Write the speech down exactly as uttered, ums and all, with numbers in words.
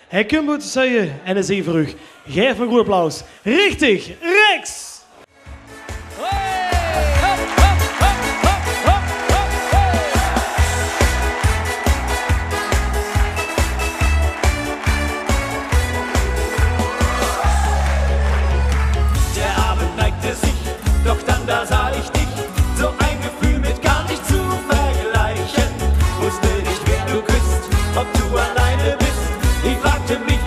Hij kunt moeten zeggen en is even terug. Geef een goed applaus. Richtig, rechts! Der Abend neigte sich, doch dann da sah ich dich. So ein Gefühl mit gar nicht zu vergleichen. Wusste nicht, wer du küsst, ob du alleine bist. Ich fragte mich,